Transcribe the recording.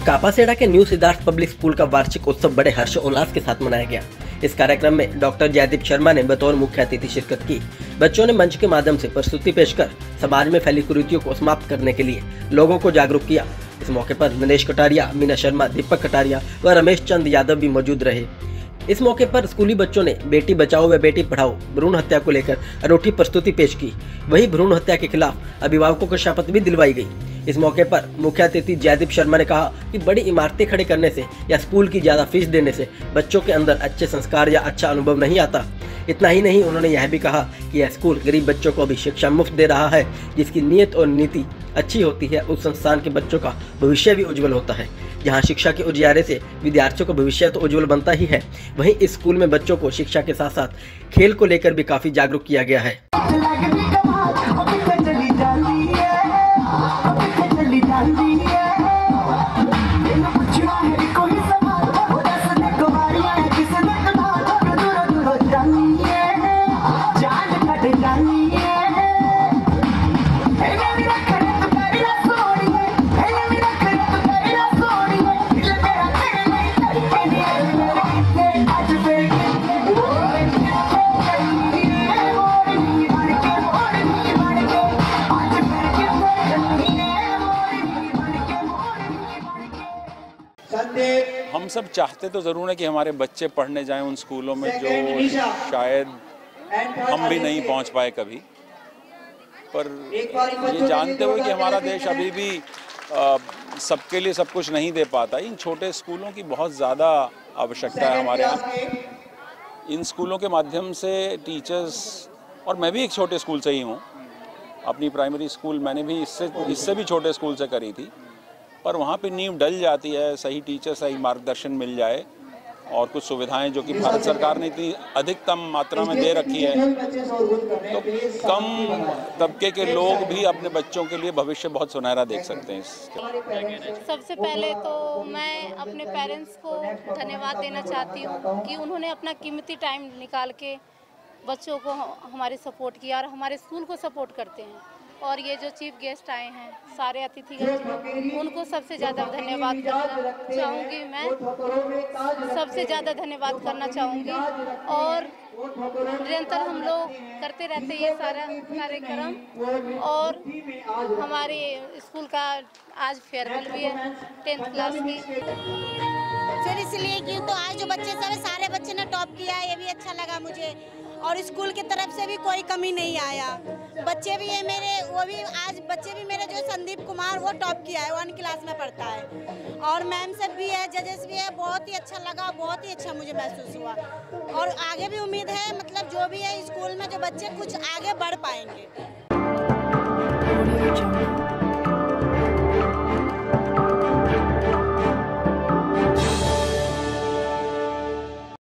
कापासेड़ा के new Siddharth public school का वार्षिक उत्सव बड़े हर्षोल्लास के साथ मनाया गया। इस कार्यक्रम में डॉक्टर जयदीप शर्मा ने बतौर मुख्य अतिथि शिरकत की। बच्चों ने मंच के माध्यम से प्रस्तुति पेश कर समाज में फैली कुरीतियों को समाप्त करने के लिए लोगों को जागरूक किया। इस मौके पर नरेश कटारिया, मीना शर्मा, दीपक कटारिया व रमेश चंद यादव भी मौजूद रहे। इस मौके पर स्कूली बच्चों ने बेटी बचाओ व बेटी पढ़ाओ भ्रूण हत्या को लेकर अनूठी प्रस्तुति पेश की। वहीं भ्रूण हत्या के खिलाफ अभिभावकों को शपथ भी दिलवाई गई। इस मौके पर मुख्य अतिथि जयदीप शर्मा ने कहा कि बड़ी इमारतें खड़े करने से या स्कूल की ज्यादा फीस देने से बच्चों के अंदर अच्छे संस्कार या अच्छा अनुभव नहीं आता। इतना ही नहीं, उन्होंने यह भी कहा कि यह स्कूल गरीब बच्चों को भी शिक्षा मुफ्त दे रहा है। जिसकी नीयत और नीति अच्छी होती है, उस संस्थान के बच्चों का भविष्य भी उज्जवल होता है। यहाँ शिक्षा के उजियारे से विद्यार्थियों का भविष्य तो उज्जवल बनता ही है, वहीं इस स्कूल में बच्चों को शिक्षा के साथ साथ खेल को लेकर भी काफी जागरूक किया गया है। हम सब चाहते तो ज़रूर है कि हमारे बच्चे पढ़ने जाएं उन स्कूलों में जो शायद हम भी नहीं पहुंच पाए कभी, पर ये जानते हुए कि हमारा देश अभी भी सबके लिए सब कुछ नहीं दे पाता, इन छोटे स्कूलों की बहुत ज़्यादा आवश्यकता है हमारे यहाँ। इन स्कूलों के माध्यम से टीचर्स, और मैं भी एक छोटे स्कूल से ही हूँ, अपनी प्राइमरी स्कूल मैंने भी इससे भी छोटे स्कूल से करी थी, पर वहाँ पे नींव डल जाती है। सही टीचर, सही मार्गदर्शन मिल जाए और कुछ सुविधाएं जो कि भारत सरकार ने इतनी अधिकतम मात्रा में दे रखी है, तो कम तबके के लोग भी अपने बच्चों के लिए भविष्य बहुत सुनहरा देख सकते हैं। सबसे पहले तो मैं अपने पेरेंट्स को धन्यवाद देना चाहती हूँ कि उन्होंने अपना कीमती टाइम निकाल के बच्चों को हमारे सपोर्ट किया और हमारे स्कूल को सपोर्ट करते हैं। और ये जो चीफ गेस्ट आए हैं, सारे अतिथिगण, उनको सबसे ज़्यादा धन्यवाद करना चाहूँगी। मैं सबसे ज़्यादा धन्यवाद करना चाहूँगी। और निरंतर हम लोग करते रहते ये सारा कार्यक्रम। और हमारे स्कूल का आज फेयरवेल भी है 10th क्लास की। फिर इसलिए कि तो आज जो बच्चे सारे बच्चे ने टॉप किया, ये भी अच्छा लगा मुझे। और स्कूल की तरफ से भी कोई कमी नहीं आया। बच्चे भी है मेरे, वो भी आज बच्चे भी मेरे जो संदीप कुमार, वो टॉप किया है, 1 क्लास में पढ़ता है। और मैम सब भी है, जजेस भी है, बहुत ही अच्छा लगा, बहुत ही अच्छा मुझे महसूस हुआ। और आगे भी उम्मीद है, मतलब जो भी है स्कूल में जो बच्चे कुछ आगे बढ़ पाएंगे।